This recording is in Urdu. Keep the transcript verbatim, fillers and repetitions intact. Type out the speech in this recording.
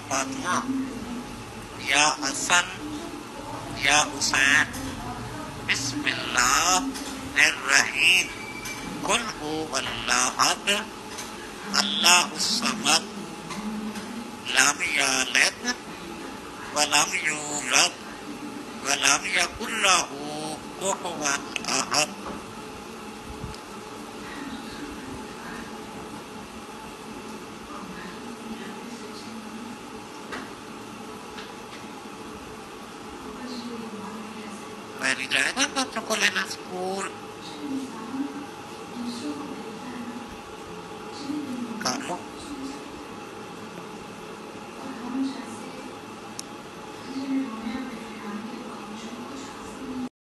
فاطمہ یا حسن یا حسین بسم اللہ الرحیم قل هو اللہ احد اللہ الصمد لم یلد ولم یولد ولم یکن له کفوا احد. Very good. Protocol en school.